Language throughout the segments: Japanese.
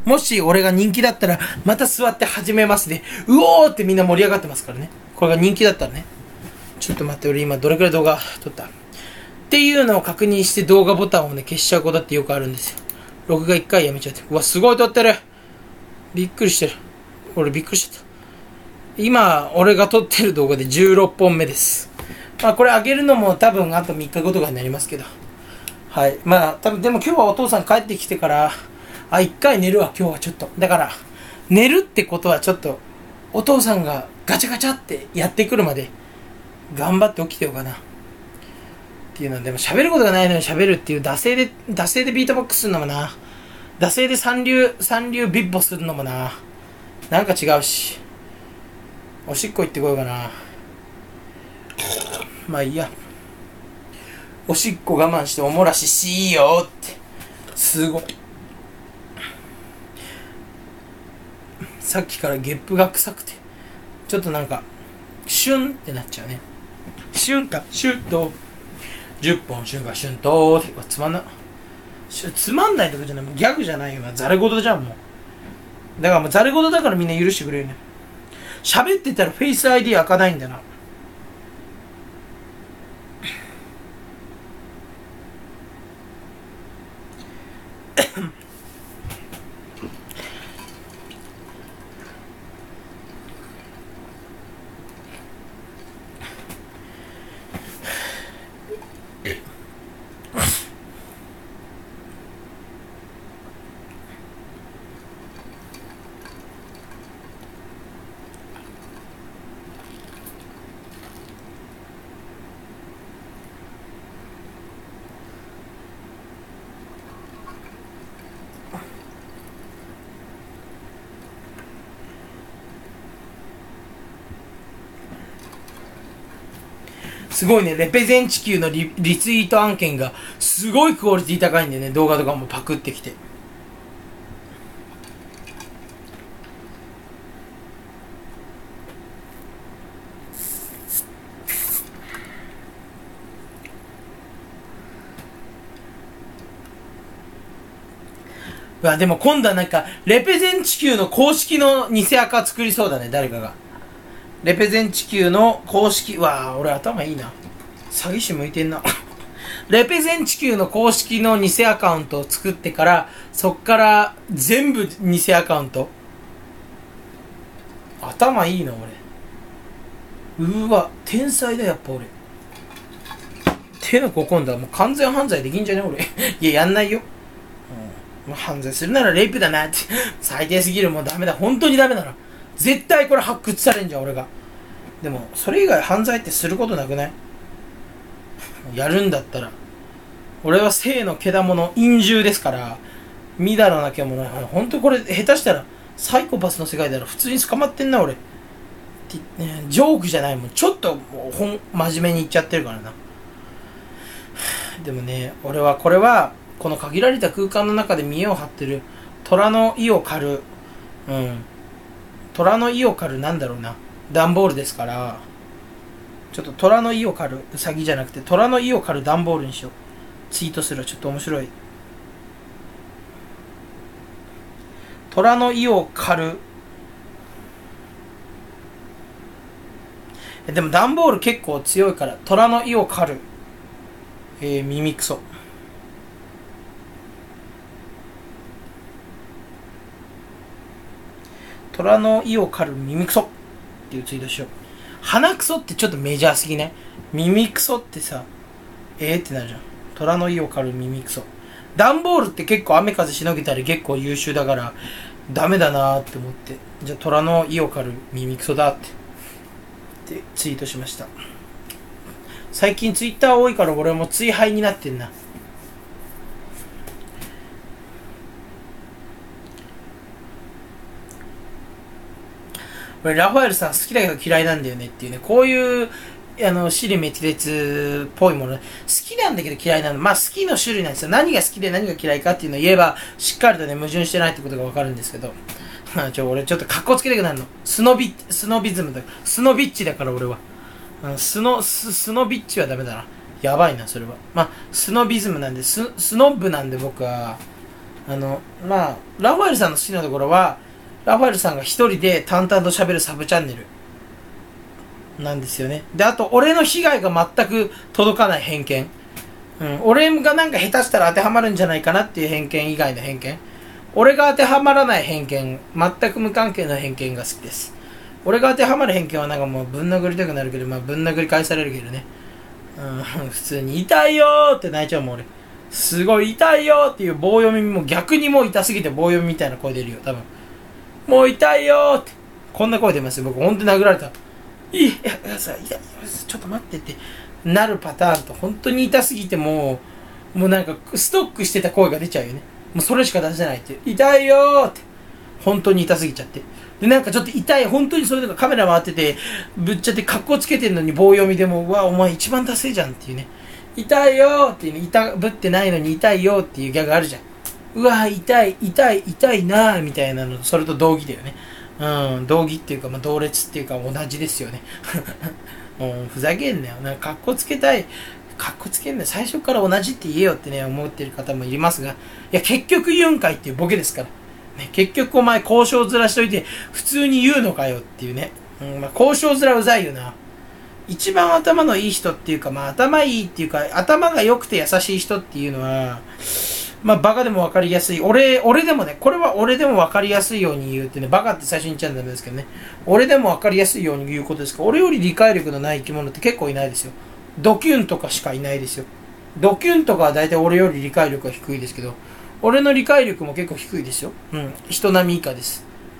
もし俺が人気だったら、また座って始めますで、うおーってみんな盛り上がってますからね。これが人気だったらね。ちょっと待って、俺今どれくらい動画撮ったっていうのを確認して動画ボタンをね、消しちゃうことってよくあるんですよ。録画1回やめちゃって。うわ、すごい撮ってる。びっくりしてる。俺びっくりしちゃった。今、俺が撮ってる動画で16本目です。まあこれ上げるのも多分あと3日後とかになりますけど。はい。まあ多分でも今日はお父さん帰ってきてから、1回寝るわ、今日はちょっと。だから、寝るってことはちょっと、お父さんがガチャガチャってやってくるまで、頑張って起きてようかな。っていうのは、でも喋ることがないのに喋るっていう、惰性でビートボックスするのもな。惰性で三流ビッボするのもな。なんか違うし。おしっこ行ってこようかな。まあいいや。おしっこ我慢しておもらししよって。すごい。さっきからゲップが臭くて。ちょっとなんか、シュンってなっちゃうね。シュンか、シュンと。10本シュンか、シュンと。つまんな。つまんないとかじゃない。もうギャグじゃないよ。ザレ言じゃん、もう。だからもうザレ言だからみんな許してくれるね。喋ってたらフェイス ID 開かないんだな。すごいね、レペゼン地球のリツイート案件がすごいクオリティ高いんでね、動画とかもパクってきて。うわ、でも今度はなんか、レペゼン地球の公式の偽アカ作りそうだね、誰かが。レペゼン地球の公式、わあ、俺頭いいな。詐欺師向いてんな。レペゼン地球の公式の偽アカウントを作ってから、そっから全部偽アカウント。頭いいな、俺。うわ、天才だ、やっぱ俺。手の甲今度はもう完全犯罪できんじゃね俺。いや、やんないよ。もう犯罪するならレイプだなって。最低すぎる、もうダメだ。本当にダメなら。絶対これ発掘されんじゃん、俺が。でも、それ以外犯罪ってすることなくない？やるんだったら。俺は性のけだもの、陰獣ですから、みだらなけもの、本当これ、下手したら、サイコパスの世界だろ。普通に捕まってんな、俺。ジョークじゃないもん。ちょっと、真面目に言っちゃってるからな。でもね、俺は、これは、この限られた空間の中で見栄を張ってる、虎の意を狩る、虎の意を狩るなんだろうな。段ボールですから、ちょっと虎の意を狩る、ウサギじゃなくて、虎の意を狩る段ボールにしよう。ツイートする。ちょっと面白い。虎の意を狩る。でも段ボール結構強いから、虎の意を狩る。耳クソ。虎の意を狩る耳クソっていうツイートしよう。鼻クソってちょっとメジャーすぎね。耳クソってさ、ってなるじゃん。虎の意を狩る耳クソ。段ボールって結構雨風しのげたり結構優秀だから、ダメだなーって思って。じゃあ虎の意を狩る耳クソだって。で、ツイートしました。最近ツイッター多いから俺も追廃になってんな。俺ラファエルさん好きだけど嫌いなんだよねっていうね、こういう尻滅裂っぽいもの好きなんだけど嫌いなの。まあ好きの種類なんですよ。何が好きで何が嫌いかっていうのを言えばしっかりとね矛盾してないってことがわかるんですけど俺ちょっとカッコつけたくなるの。スノビズムだ。スノビッチだから俺は。スノビッチはダメだな。やばいなそれは。まあスノビズムなんでスノブなんで僕はまあ、ラファエルさんの好きなところは、ラファエルさんが一人で淡々と喋るサブチャンネルなんですよね。で、あと、俺の被害が全く届かない偏見。俺がなんか下手したら当てはまるんじゃないかなっていう偏見以外の偏見。俺が当てはまらない偏見、全く無関係な偏見が好きです。俺が当てはまる偏見はなんかもうぶん殴りたくなるけど、まあぶん殴り返されるけどね。普通に痛いよーって泣いちゃうもん俺。すごい痛いよーっていう棒読みも逆にもう痛すぎて棒読みみたいな声出るよ、多分。もう痛いよーって。こんな声出ますよ、僕。ほんと殴られた。いや、さ、痛いよ、ちょっと待ってってなるパターンと、本当に痛すぎてもうなんかストックしてた声が出ちゃうよね。もうそれしか出せないって。痛いよーって。本当に痛すぎちゃって。で、なんかちょっと痛い、本当にそれとかカメラ回ってて、ぶっちゃって格好つけてんのに棒読みでも、うわ、お前一番ダセえじゃんっていうね。痛いよーっていうね、痛ぶってないのに痛いよーっていうギャグあるじゃん。うわ、痛いなーみたいなの、それと同義だよね。同義っていうか、まあ、同列っていうか同じですよね。ふざけんなよ。なんか格好つけたい。格好つけんなよ。最初から同じって言えよってね、思ってる方もいますが、いや、結局言うんかいっていうボケですから。ね、結局お前交渉ずらしといて、普通に言うのかよっていうね。まあ、交渉ずらうざいよな。一番頭のいい人っていうか、まあ、頭いいっていうか、頭が良くて優しい人っていうのは、まあ、バカでも分かりやすい。俺でもね、これは俺でも分かりやすいように言うってね、バカって最初に言っちゃうんダメですけどね。俺でも分かりやすいように言うことですから、俺より理解力のない生き物って結構いないですよ。ドキュンとかしかいないですよ。ドキュンとかは大体俺より理解力が低いですけど、俺の理解力も結構低いですよ。人並み以下です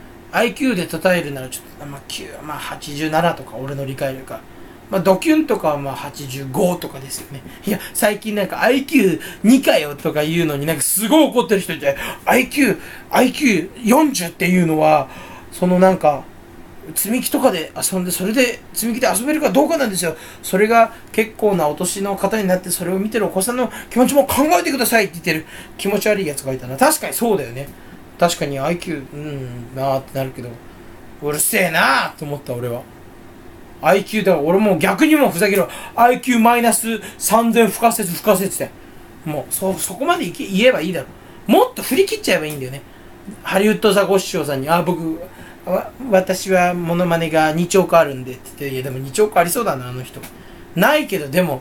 。IQ で例えるならちょっと、まあ、87とか俺の理解力が。まあ、ドキュンとかはまあ85とかですよね。いや、最近なんか IQ2 かよとか言うのになんかすごい怒ってる人いて、IQ40 っていうのは、そのなんか、積み木とかで遊んで、それで積み木で遊べるかどうかなんですよ。それが結構なお年の方になって、それを見てるお子さんの気持ちも考えてくださいって言ってる気持ち悪いやつがいたな。確かにそうだよね。確かに IQ、なーってなるけど、うるせえなーって思った俺は。IQ だから俺もう逆にもふざけろ。IQ マイナス3000不可説で。もうそこまで言えばいいだろ。もっと振り切っちゃえばいいんだよね。ハリウッドザコシショウさんに、私はモノマネが2兆個あるんでって言って、いやでも2兆個ありそうだな、あの人。ないけど、でも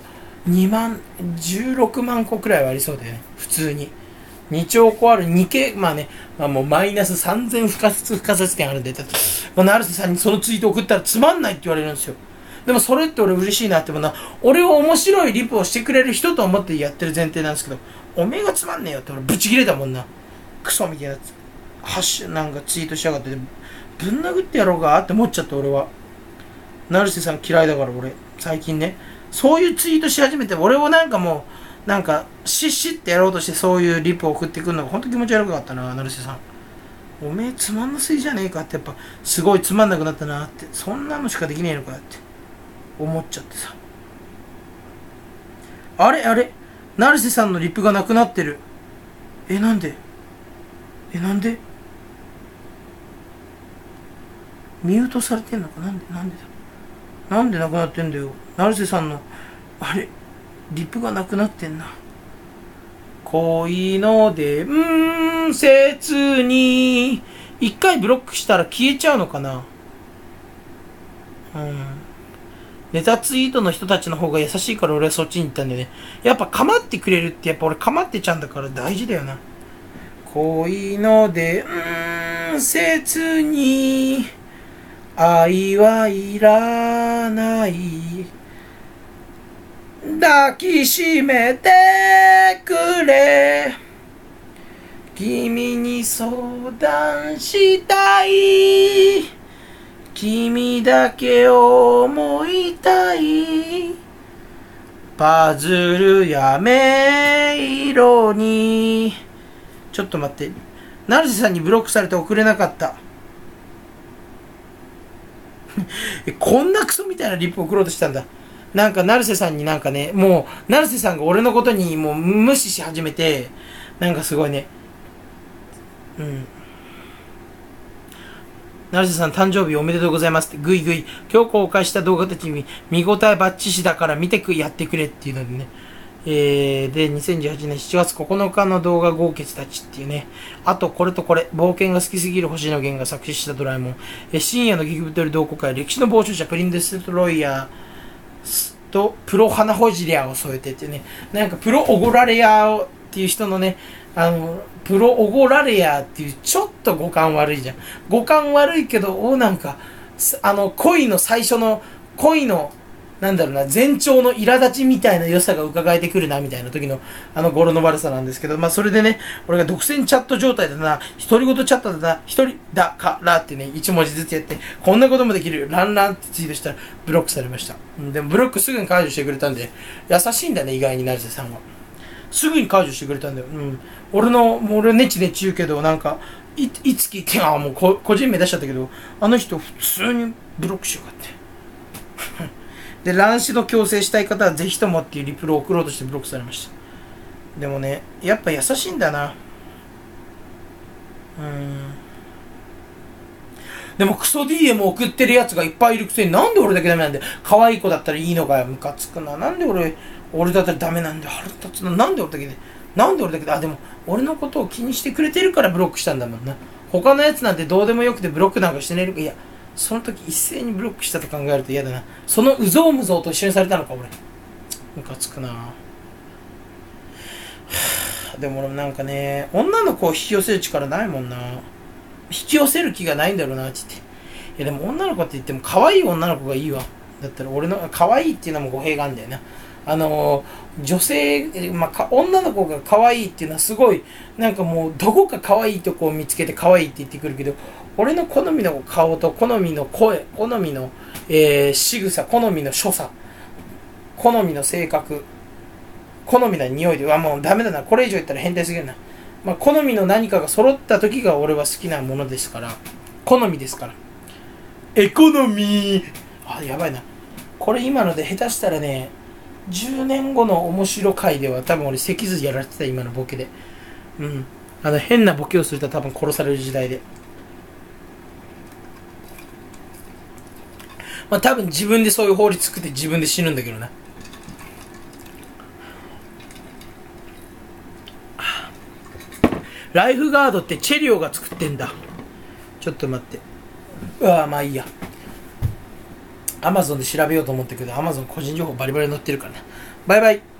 16万個くらいはありそうだよね。普通に。2兆個ある2系、まあね、まあもうマイナス3000不可説点あるんで、成瀬さんにそのツイート送ったらつまんないって言われるんですよ。でもそれって俺嬉しいなってもな、俺を面白いリプをしてくれる人と思ってやってる前提なんですけど、おめえがつまんねえよって俺ブチ切れたもんな。クソみたいなやつ。なんかツイートしやがって、ぶん殴ってやろうかって思っちゃった俺は。成瀬さん嫌いだから俺、最近ね。そういうツイートし始めて、俺をなんかもう、なんか、シッシッってやろうとしてそういうリプを送ってくるのが本当気持ち悪かったな、成瀬さん。おめえつまんなすぎじゃねえかって、やっぱ、すごいつまんなくなったなって、そんなのしかできねえのかって、思っちゃってさ。あれ成瀬さんのリプがなくなってる。なんでミュートされてんのかなんでなくなってんだよ。成瀬さんの、リプがなくなってんな。恋の伝説に、一回ブロックしたら消えちゃうのかな。ネタツイートの人たちの方が優しいから俺はそっちに行ったんだよね。やっぱ構ってくれるってやっぱ俺構ってちゃうんだから大事だよな。恋の伝説に、愛はいらない。抱きしめてくれ。君に相談したい。君だけ思いたい。パズルやメイロに。ちょっと待って。成瀬さんにブロックされて送れなかった。こんなクソみたいなリップ送ろうとしたんだ。なんか成瀬さんになんかね、もう成瀬さんが俺のことにもう無視し始めて、なんかすごいね、成瀬さん誕生日おめでとうございますってグイグイ今日公開した動画たちに見応えバッチシだから見てやってくれっていうのでね、 で、2018年7月9日の動画豪傑たちっていうね、あとこれとこれ、冒険が好きすぎる星野源が作詞したドラえもん、深夜の激太り同好会、歴史の傍聴者プリンデストロイヤーとプロ花ほじりゃを添えてってね、なんかプロオゴラレアっていう人のね、プロオゴラレアっていうちょっと語感悪いじゃん。語感悪いけど、なんか、恋の最初の、恋の、なんだろうな、前兆の苛立ちみたいな良さが伺えてくるな、みたいな時の、語呂の悪さなんですけど、まあ、それでね、俺が独占チャット状態だな、独り言チャットだな、一人だからってね、一文字ずつやって、こんなこともできるよ、ランランってツイートしたら、ブロックされました。でも、ブロックすぐに解除してくれたんで、優しいんだね、意外に成瀬さんは。すぐに解除してくれたんだよ。俺ネチネチ言うけど、なんか、いつ聞いて、もう個人名出しちゃったけど、あの人普通にブロックしようかって。で、乱視の強制したい方はぜひともっていうリプルを送ろうとしてブロックされました。でもね、やっぱ優しいんだな。でもクソ DM 送ってるやつがいっぱいいるくせになんで俺だけダメなんだよ。可愛い子だったらいいのかよ。ムカつくな。なんで俺だったらダメなんだよ。腹立つな。なんで俺だけで、でも俺のことを気にしてくれてるからブロックしたんだもんな。他のやつなんてどうでもよくてブロックなんかしてねえ。いや、その時一斉にブロックしたと考えると嫌だな。そのうぞうむぞうと一緒にされたのか、俺。ムカつくな。でも俺なんかね、女の子を引き寄せる力ないもんな。引き寄せる気がないんだろうなって言って。いやでも女の子って言っても可愛い女の子がいいわ。だったら俺の可愛いっていうのも語弊があるんだよな。女性、女の子が可愛いっていうのはすごい、なんかもうどこか可愛いとこを見つけて可愛いって言ってくるけど、俺の好みの顔と好みの声、好みの、仕草、好みの所作、好みの性格、好みの匂いで、もうダメだな。これ以上言ったら変態すぎるな。好みの何かが揃った時が俺は好きなものですから。好みですから。エコノミー。やばいな。これ今ので下手したらね、10年後の面白回では多分俺脊髄やられてた、今のボケで。変なボケをすると多分殺される時代で。多分自分でそういう法律作って自分で死ぬんだけどな。ライフガードってチェリオが作ってんだ。ちょっと待って。まあいいや。アマゾンで調べようと思ったけど、アマゾン個人情報バリバリ載ってるからな。バイバイ。